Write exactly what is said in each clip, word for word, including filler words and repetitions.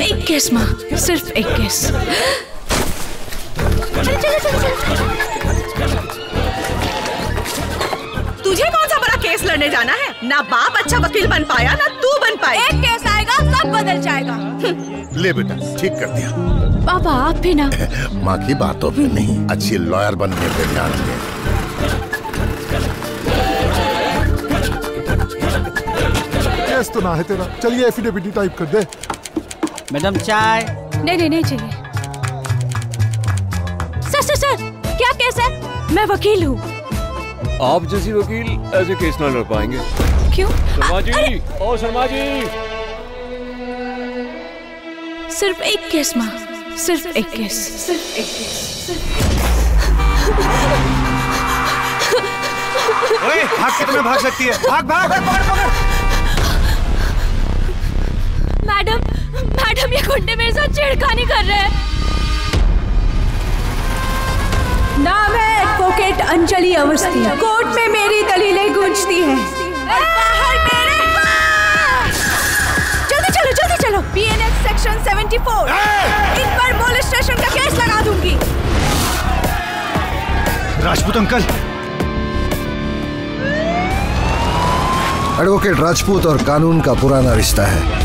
एक केस माँ, सिर्फ एक केस। चलो चलो चलो चलो। तुझे कौन सा बड़ा केस लड़ने जाना है? ना बाप अच्छा वकील बन पाया, ना तू बन पाई। एक केस आएगा सब बदल जाएगा। ले बेटा, ठीक कर दिया। पापा आप भी ना। माँ की बातों पे नहीं, अच्छी लॉयर बनने पे ध्यान दे। केस तो ना है तेरा, चलिए एफिडेविट टाइप कर दे। मैडम चाय। नहीं नहीं नहीं चाहिए। सर सर सर, क्या केस है? मैं वकील हूँ। आप जैसी वकील ऐसे केस ना लड़ पाएंगे। क्यों? शर्मा जी, ओ शर्मा जी। सिर्फ एक केस माँ, सिर्फ एक केस, सिर्फ एक केस। ओए, भाग के तुम्हें भाग सकती है, भाग भाग, भाग पकड़ पकड़। मैडम, मैडम ये गुंडे मेरे साथ छेड़खानी कर रहे हैं। नाम है एडवोकेट अंजलि अवस्थी। कोर्ट में मेरी दलीलें गूंजती हैं। बाहर मेरे जल्दी चलो जल्दी चलो। पीएनएस सेक्शन चौहत्तर इन पर पुलिस स्टेशन का केस लगा दूंगी। राजपूत अंकल। एडवोकेट राजपूत और कानून का पुराना रिश्ता है।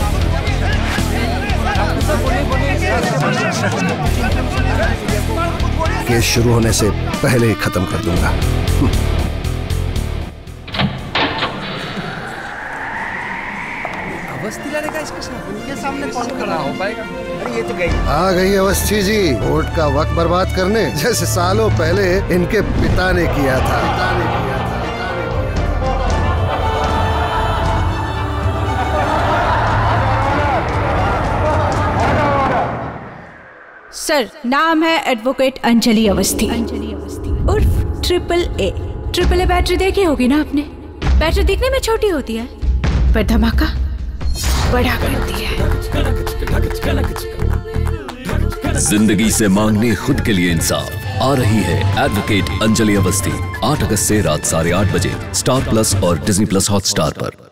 केस शुरू होने से पहले ही खत्म कर दूंगा। अवस्थी लाने का इसके साथ उनके सामने कौन खड़ा हो पाएगा? अरे ये तो गई। आ गई अवस्थी जी, वोट का वक्त बर्बाद करने, जैसे सालों पहले इनके पिता ने किया था। पिता ने किया था। सर, नाम है एडवोकेट अंजलि अवस्थी। अंजलि अवस्थी उर्फ triple A. Triple A battery देखी होगी ना आपने? बैटरी दिखने में छोटी होती है पर धमाका बड़ा करती है। जिंदगी से मांगने खुद के लिए इंसाफ। आ रही है एडवोकेट अंजलि अवस्थी, आठ अगस्त से रात साढ़े आठ बजे स्टार प्लस और डिज्नी प्लस हॉटस्टार पर।